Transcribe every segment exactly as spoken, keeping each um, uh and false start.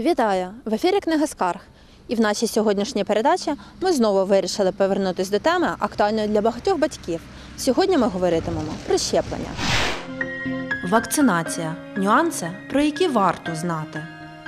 Вітаю! В ефірі «Книга скарг». І в нашій сьогоднішній передачі ми знову вирішили повернутися до теми, актуальної для багатьох батьків. Сьогодні ми говоритимемо про щеплення. Вакцинація – нюанси, про які варто знати.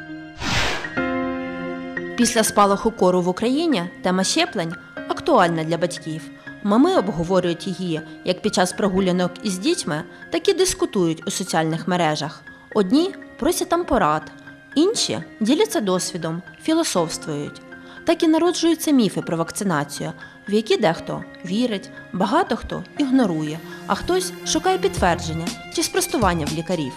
Після спалаху кору в Україні тема щеплень актуальна для батьків. Мами обговорюють її як під час прогулянок із дітьми, так і дискутують у соціальних мережах. Одні просять там порад, інші діляться досвідом, філософствують. Так і народжуються міфи про вакцинацію, в які дехто вірить, багато хто ігнорує, а хтось шукає підтвердження чи спростування в лікарів.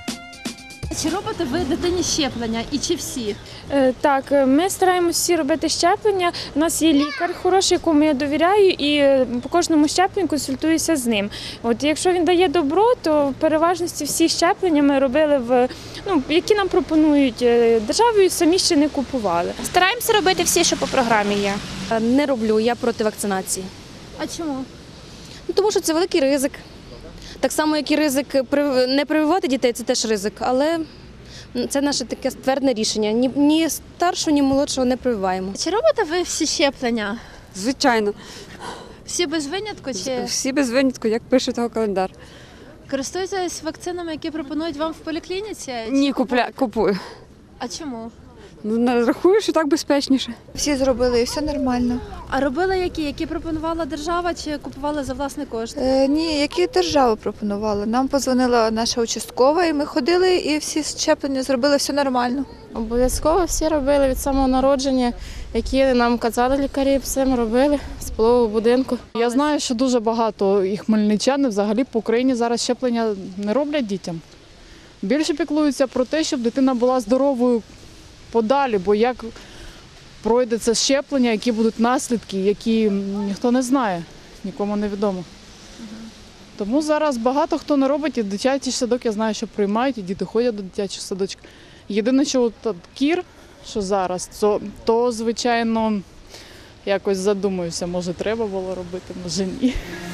Чи робите ви дитині щеплення і чи всі? Так, ми стараємося всі робити щеплення. У нас є лікар хороший, якому я довіряю, і по кожному щепленню консультуюся з ним. От якщо він дає добро, то в переважності всі щеплення ми робили в ну, які нам пропонують державою, самі ще не купували. Стараємося робити всі, що по програмі є. Не роблю, я проти вакцинації. А чому? Ну, тому що це великий ризик. Так само, як і ризик не прививати дітей, це теж ризик, але це наше таке ствердне рішення. Ні, ні старшого, ні молодшого не прививаємо. Чи робите ви всі щеплення? Звичайно. Всі без винятку? Чи Всі без винятку, як пише того календар. користуєтесь вакцинами, які пропонують вам в поліклініці? Ні, купля, купую. А чому? Ну, рахую, що так безпечніше. Всі зробили і все нормально. А робили які? Які пропонувала держава чи купували за власний кошт? Е, ні, які держава пропонувала. Нам подзвонила наша участкова, і ми ходили, і всі щеплення зробили, все нормально. Обов'язково всі робили від самого народження, які нам казали лікарі, все ми робили з пологового будинку. Я знаю, що дуже багато і хмельничани взагалі по Україні зараз щеплення не роблять дітям. Більше піклуються про те, щоб дитина була здоровою подалі, бо як пройде це щеплення, які будуть наслідки, які ніхто не знає, нікому не відомо. Тому зараз багато хто не робить, і дитячий садок, я знаю, що приймають, і діти ходять до дитячих садочків. Єдине, що от кір, що зараз, то, то, звичайно, якось задумуюся, може треба було робити, може ні.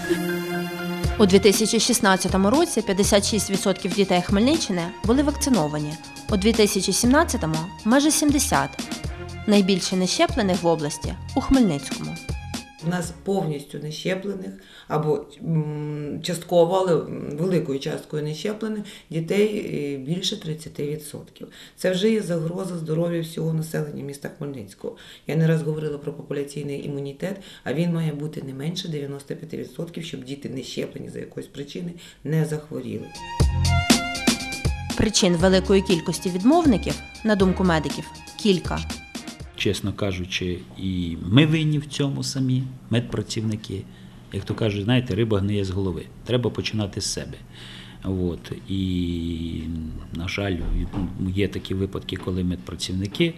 У дві тисячі шістнадцятому році п'ятдесят шість відсотків дітей Хмельниччини були вакциновані, у дві тисячі сімнадцятому – майже сімдесят відсотків. Найбільше нещеплених в області – у Хмельницькому. У нас повністю нещеплених або частково, але великою часткою нещеплених дітей більше тридцять відсотків. Це вже є загроза здоров'я всього населення міста Хмельницького. Я не раз говорила про популяційний імунітет, а він має бути не менше дев'яноста п'яти відсотків, щоб діти нещеплені за якоїсь причини не захворіли. Причин великої кількості відмовників, на думку медиків, кілька. Чесно кажучи, і ми винні в цьому самі, медпрацівники. Як то кажуть, знаєте, риба гниє з голови. Треба починати з себе. От. І, на жаль, є такі випадки, коли медпрацівники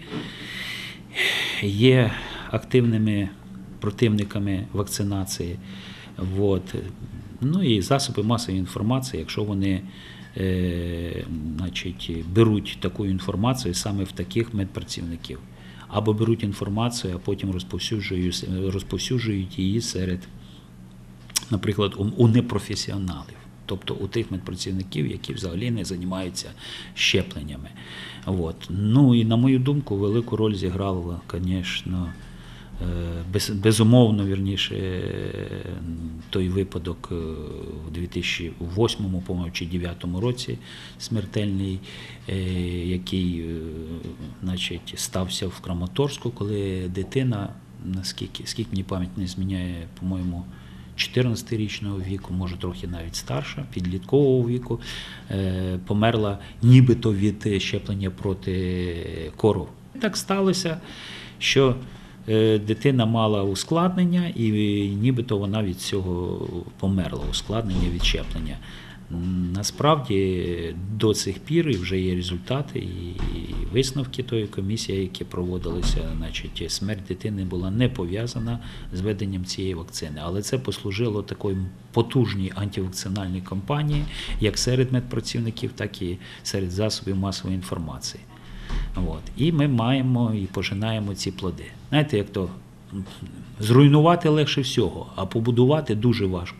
є активними противниками вакцинації. От. Ну і засоби масової інформації, якщо вони е, значить, беруть таку інформацію саме в таких медпрацівників. Або беруть інформацію, а потім розповсюджують, розповсюджують її серед, наприклад, у непрофесіоналів, тобто у тих медпрацівників, які взагалі не займаються щепленнями. От. Ну і, на мою думку, велику роль зіграло, звісно, без, безумовно, вірніше, той випадок у дві тисячі восьмому, по-моєму, чи дві тисячі дев'ятому році смертельний, який, значить, стався в Краматорську, коли дитина, наскільки, скільки мені пам'ять не зміняє, по-моєму, чотирнадцятирічного віку, може трохи навіть старша, підліткового віку, померла нібито від щеплення проти кору. Так сталося, що дитина мала ускладнення і нібито вона від цього померла, ускладнення від щеплення. Насправді до цих пір і вже є результати і висновки тої комісії, які проводилися, значить, смерть дитини була не пов'язана з введенням цієї вакцини. Але це послужило такої потужній антивакцинальній кампанії, як серед медпрацівників, так і серед засобів масової інформації. От. І ми маємо і пожинаємо ці плоди. Знаєте, як то зруйнувати легше всього, а побудувати дуже важко.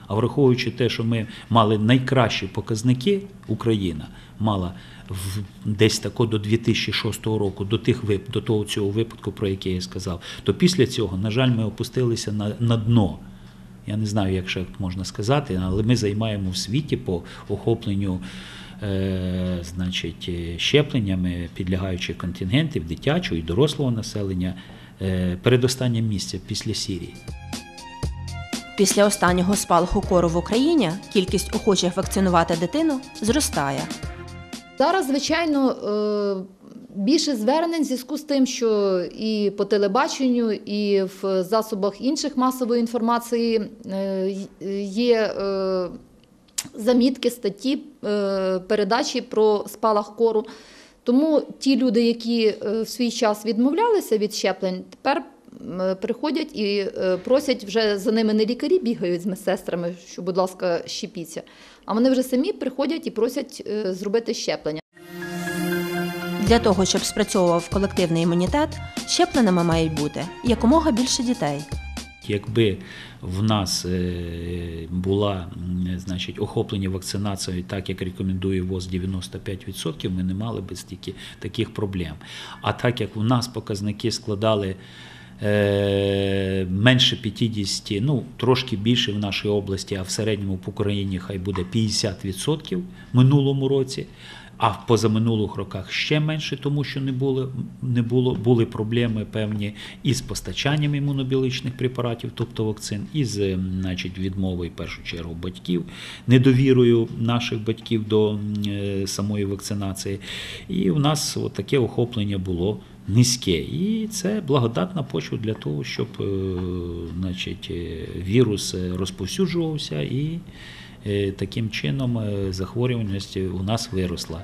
А враховуючи те, що ми мали найкращі показники, Україна мала в, десь тако до дві тисячі шостого року, до, тих, до того цього випадку, про який я сказав, то після цього, на жаль, ми опустилися на, на дно. Я не знаю, як ще можна сказати, але ми займаємо в світі по охопленню е, значить, щепленнями підлягаючих контингентів дитячого і дорослого населення е, передостаннє місце після Сирії. Після останнього спалаху кору в Україні кількість охочих вакцинувати дитину зростає. Зараз, звичайно, більше звернень в зв'язку з тим, що і по телебаченню, і в засобах інших масової інформації є замітки, статті, передачі про спалах кору. Тому ті люди, які в свій час відмовлялися від щеплень, тепер приходять і просять, вже за ними не лікарі бігають з медсестрами, що, будь ласка, щепіться, а вони вже самі приходять і просять зробити щеплення. Для того, щоб спрацьовував колективний імунітет, щепленими мають бути якомога більше дітей. Якби в нас була, значить, охоплення вакцинацією, так як рекомендує ВОЗ дев'яносто п'ять відсотків, ми не мали б стільки таких проблем. А так як у нас показники складали менше п'ятдесят, ну, трошки більше в нашій області, а в середньому по Україні хай буде п'ятдесят відсотків в минулому році, а в позаминулих роках ще менше, тому що не було, не було, були проблеми певні із постачанням імунобіологічних препаратів, тобто вакцин, із, значить, відмовою, в першу чергу, батьків, недовірою наших батьків до е, самої вакцинації. І в нас от таке охоплення було низьке. І це благодатна почва для того, щоб е, значить, вірус розповсюджувався і таким чином захворюваність у нас виросла.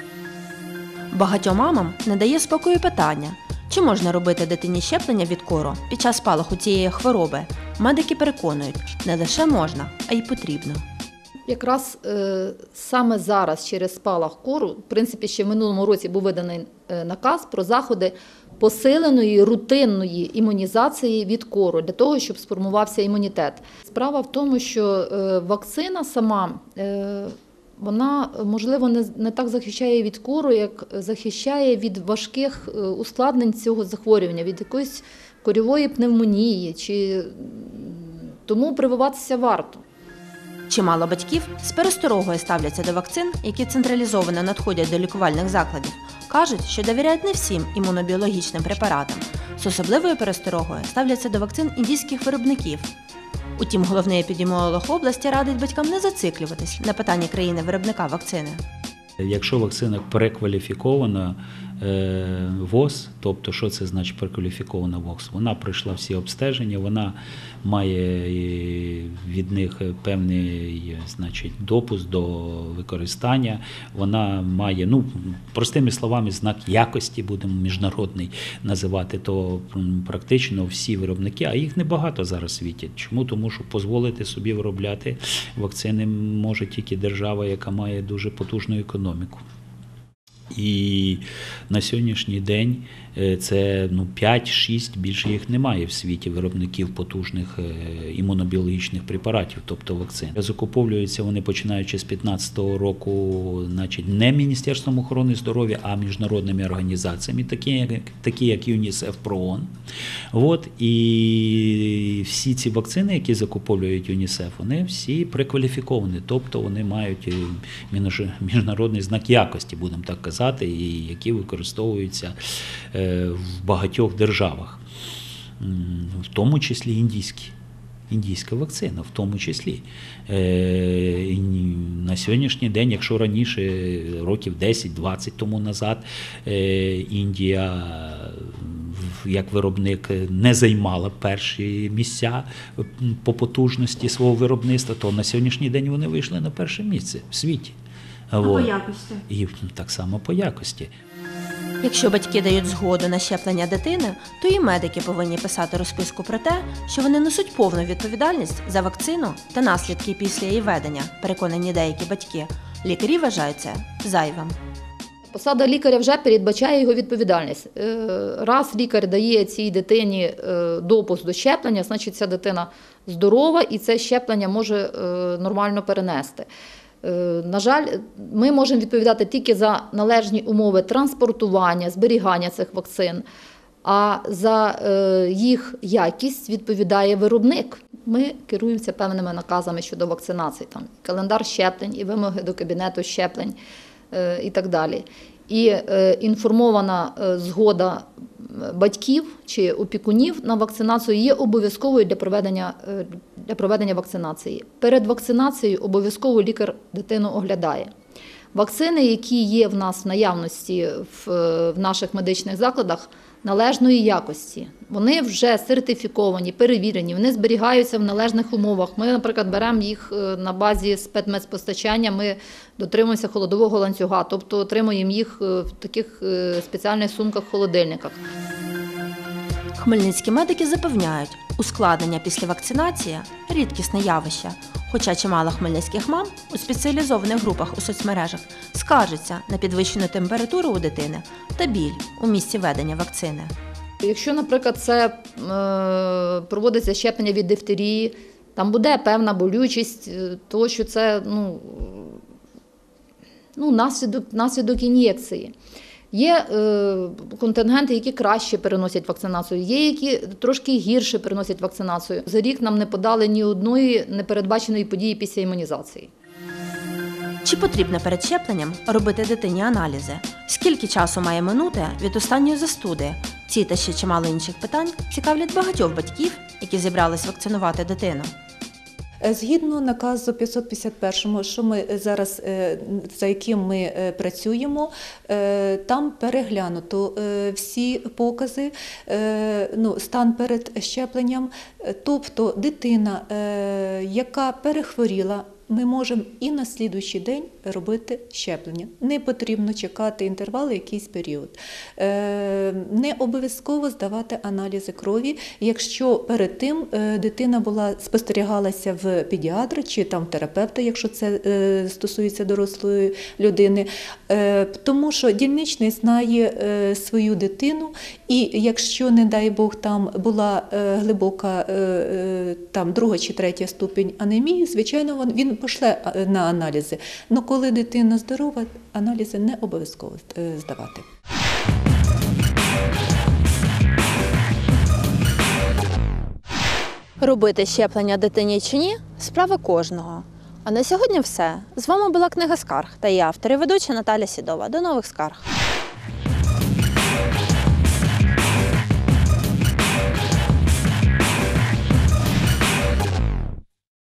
Багатьом мамам не дає спокою питання, чи можна робити дитині щеплення від кору під час спалаху цієї хвороби. Медики переконують, не лише можна, а й потрібно. Якраз е, саме зараз через спалах кору, в принципі, ще в минулому році був виданий е, наказ про заходи посиленої рутинної імунізації від кору, для того, щоб сформувався імунітет. Справа в тому, що е, вакцина сама, е, вона, можливо, не, не так захищає від кору, як захищає від важких е, ускладнень цього захворювання, від якоїсь корьової пневмонії, чи... тому прививатися варто. Чимало батьків з пересторогою ставляться до вакцин, які централізовано надходять до лікувальних закладів. Кажуть, що довіряють не всім імунобіологічним препаратам. З особливою пересторогою ставляться до вакцин індійських виробників. Утім, головний епідеміолог області радить батькам не зациклюватись на питанні країни-виробника вакцини. Якщо вакцина перекваліфікована ВОЗ, тобто що це значить перекваліфікована ВОЗ? Вона пройшла всі обстеження, вона має від них певний, значить, допуск до використання, вона має, ну, простими словами, знак якості, будемо міжнародний називати, то практично всі виробники, а їх небагато зараз в світі. Чому? Тому що дозволити собі виробляти вакцини може тільки держава, яка має дуже потужну економіку. І на сьогоднішній день це ну, п'ять-шість, більше їх немає в світі виробників потужних імунобіологічних препаратів, тобто вакцин. Закуповуються вони, починаючи з п'ятнадцятого року, значить, не Міністерством охорони здоров'я, а міжнародними організаціями, такі як, такі як ЮНІСЕФ, ПРООН. От, і всі ці вакцини, які закуповують ЮНІСЕФ, вони всі прекваліфіковані, тобто вони мають міжнародний знак якості, будемо так казати, і які використовуються в багатьох державах, в тому числі індійські. Індійська вакцина, в тому числі. На сьогоднішній день, якщо раніше, років десять-двадцять тому назад, Індія як виробник не займала перші місця по потужності свого виробництва, то на сьогоднішній день вони вийшли на перше місце в світі. А по якості? І так само по якості. Якщо батьки дають згоду на щеплення дитини, то і медики повинні писати розписку про те, що вони несуть повну відповідальність за вакцину та наслідки після її введення, переконані деякі батьки. Лікарі вважають це зайвим. Посада лікаря вже передбачає його відповідальність. Е, Раз лікар дає цій дитині е, допуск до щеплення, значить ця дитина здорова і це щеплення може е, нормально перенести. Е, На жаль, ми можемо відповідати тільки за належні умови транспортування, зберігання цих вакцин, а за е, їх якість відповідає виробник. Ми керуємося певними наказами щодо вакцинації, там календар щеплень і вимоги до кабінету щеплень е, і так далі. І е, інформована е, згода батьків чи опікунів на вакцинацію є обов'язковою для проведення, е, для проведення вакцинації. Перед вакцинацією обов'язково лікар дитину оглядає. Вакцини, які є в нас в наявності в, в наших медичних закладах, належної якості. Вони вже сертифіковані, перевірені, вони зберігаються в належних умовах. Ми, наприклад, беремо їх на базі спецмедпостачання, ми дотримуємося холодового ланцюга, тобто отримуємо їх в таких спеціальних сумках-холодильниках. Хмельницькі медики запевняють, ускладнення після вакцинації – рідкісне явище, хоча чимало хмельницьких мам у спеціалізованих групах у соцмережах скаржаться на підвищену температуру у дитини та біль у місці ведення вакцини. Якщо, наприклад, це е, проводиться щеплення від дифтерії, там буде певна болючість, тому що це ну, ну, наслідок, наслідок ін'єкції. Є е, контингенти, які краще переносять вакцинацію, є, які трошки гірше переносять вакцинацію. За рік нам не подали ні одної непередбаченої події після імунізації. Чи потрібно перед щепленням робити дитині аналізи? Скільки часу має минути від останньої застуди? Ці та ще чимало інших питань цікавлять багатьох батьків, які зібрались вакцинувати дитину. Згідно наказу п'ятсот п'ятдесят першому, що ми зараз, за яким ми працюємо, там переглянуто всі покази, ну, стан перед щепленням, тобто дитина, яка перехворіла, ми можемо і на слідуючий день робити щеплення. Не потрібно чекати інтервали якийсь період. Не обов'язково здавати аналізи крові, якщо перед тим дитина була, спостерігалася в педіатра чи там терапевта, якщо це стосується дорослої людини. Тому що дільничний знає свою дитину, і якщо, не дай Бог, там була глибока там, друга чи третя ступінь анемії, звичайно, він пошле на аналізи. Але коли дитина здорова, аналізи не обов'язково здавати. Робити щеплення дитині чи ні – справа кожного. А на сьогодні все. З вами була Книга скарг та її автор і ведуча Наталя Сідова. До нових скарг.